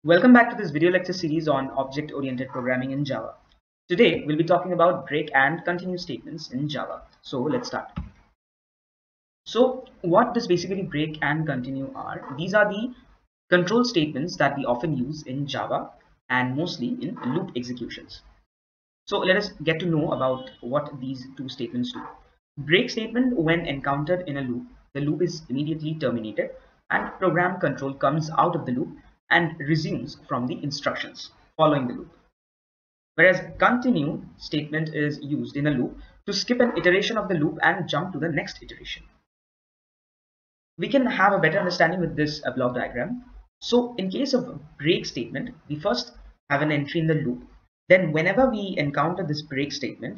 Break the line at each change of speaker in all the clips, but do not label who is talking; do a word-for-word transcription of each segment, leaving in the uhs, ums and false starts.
Welcome back to this video lecture series on object-oriented programming in Java. Today we'll be talking about break and continue statements in Java. So let's start. So what does basically break and continue are? These are the control statements that we often use in Java and mostly in loop executions. So let us get to know about what these two statements do. Break statement, when encountered in a loop, the loop is immediately terminated and program control comes out of the loop and resumes from the instructions following the loop. Whereas continue statement is used in a loop to skip an iteration of the loop and jump to the next iteration. We can have a better understanding with this uh, block diagram. So in case of break statement, we first have an entry in the loop. Then whenever we encounter this break statement,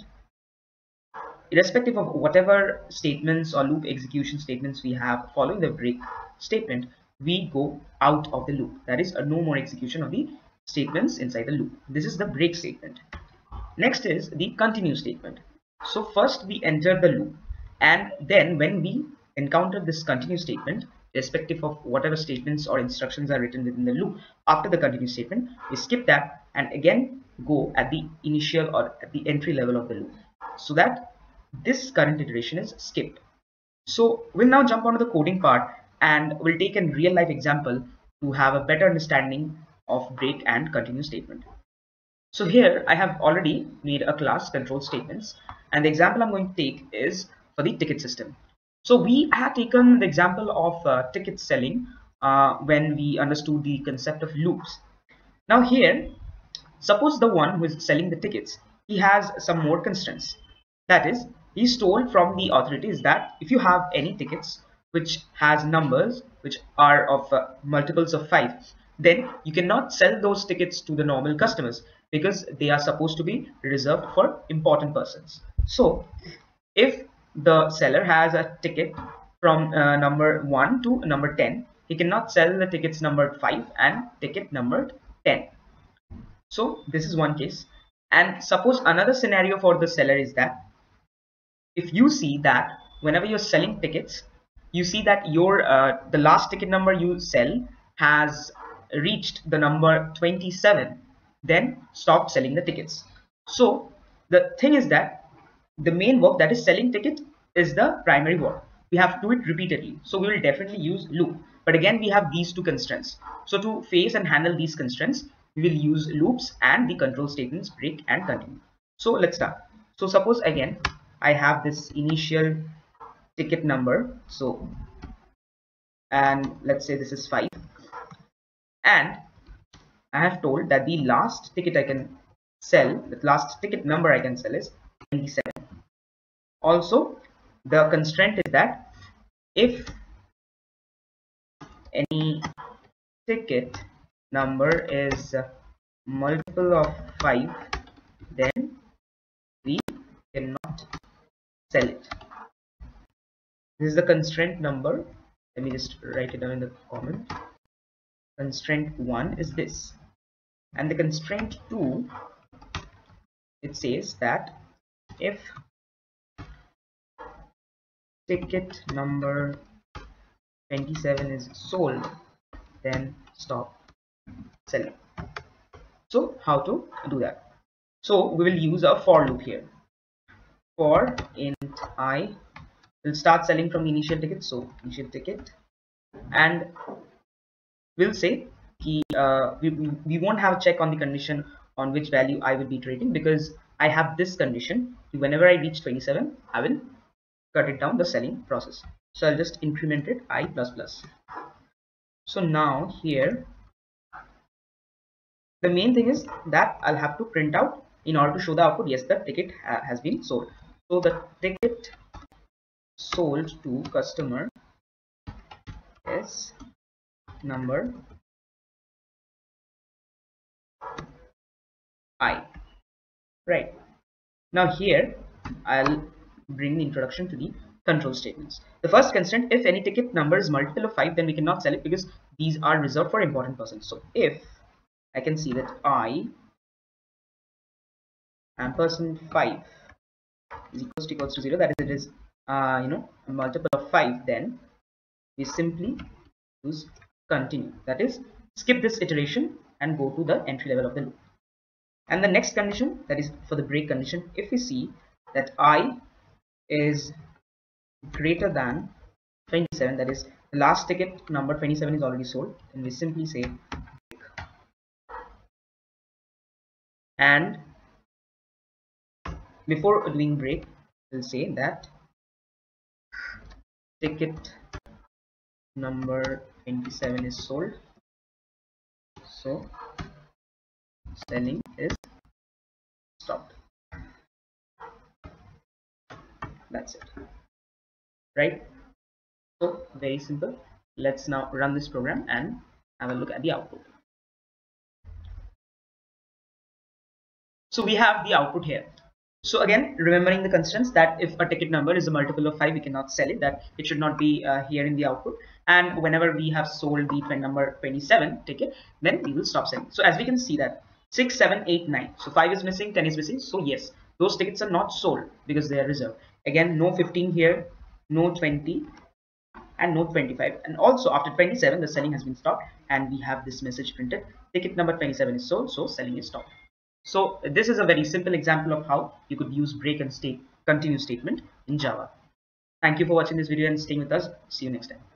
irrespective of whatever statements or loop execution statements we have following the break statement, we go out of the loop. That is a no more execution of the statements inside the loop. This is the break statement. Next is the continue statement. So first we enter the loop, and then when we encounter this continue statement, irrespective of whatever statements or instructions are written within the loop after the continue statement, we skip that and again go at the initial or at the entry level of the loop, so that this current iteration is skipped. So we'll now jump onto the coding part and we'll take a real life example to have a better understanding of break and continue statement. So here I have already made a class control statements, and the example I'm going to take is for the ticket system. So we had taken the example of uh, ticket selling uh, when we understood the concept of loops. Now here, suppose the one who is selling the tickets, he has some more constraints. That is, he's told from the authorities that if you have any tickets which has numbers which are of uh, multiples of five, then you cannot sell those tickets to the normal customers because they are supposed to be reserved for important persons. So if the seller has a ticket from uh, number one to number ten, he cannot sell the tickets numbered five and ticket numbered ten. So this is one case. And suppose another scenario for the seller is that if you see that whenever you're selling tickets, you see that your uh, the last ticket number you sell has reached the number twenty-seven, then stop selling the tickets. So the thing is that the main work, that is selling ticket, is the primary work. We have to do it repeatedly, so we will definitely use loop. But again, we have these two constraints. So to face and handle these constraints, we will use loops and the control statements break and continue. So let's start. So suppose again I have this initial ticket number, so and let's say this is five, and I have told that the last ticket I can sell, the last ticket number I can sell is twenty-seven. Also the constraint is that if any ticket number is a multiple of five, then we cannot sell it. This is the constraint number. Let me just write it down in the comment. Constraint one is this, and the constraint two, it says that if ticket number twenty-seven is sold, then stop selling. So how to do that? So we will use a for loop here. For int I, we'll start selling from the initial ticket, so initial ticket, and we'll say he, uh, we, we won't have a check on the condition on which value I will be iterating, because I have this condition: whenever I reach twenty-seven, I will cut it down the selling process. So I'll just increment it I plus plus. So now here the main thing is that I'll have to print out in order to show the output, yes, the ticket ha has been sold. So the ticket sold to customer is number I. Right. Now here I'll bring the introduction to the control statements. The first constraint: if any ticket number is multiple of five, then we cannot sell it because these are reserved for important persons. So if I can see that I ampersand five is equals to equals to zero, that is, it is uh, you know a multiple of five, then we simply use continue, that is skip this iteration and go to the entry level of the loop. And the next condition, that is for the break condition, if we see that I is greater than twenty-seven, that is the last ticket number twenty-seven is already sold, and we simply say break. And before doing break, we'll say that ticket number twenty-seven is sold, so selling is stopped. That's it, right? So very simple. Let's now run this program and have a look at the output. So we have the output here. So again, remembering the constraints that if a ticket number is a multiple of five, we cannot sell it, that it should not be uh, here in the output. And whenever we have sold the number twenty-seven ticket, then we will stop selling. So as we can see that six, seven, eight, nine. So five is missing, ten is missing. So yes, those tickets are not sold because they are reserved. Again, no fifteen here, no twenty, and no twenty-five. And also after twenty-seven, the selling has been stopped, and we have this message printed: ticket number twenty-seven is sold, so selling is stopped. So this is a very simple example of how you could use break and state continue statement in Java. Thank you for watching this video and staying with us. See you next time.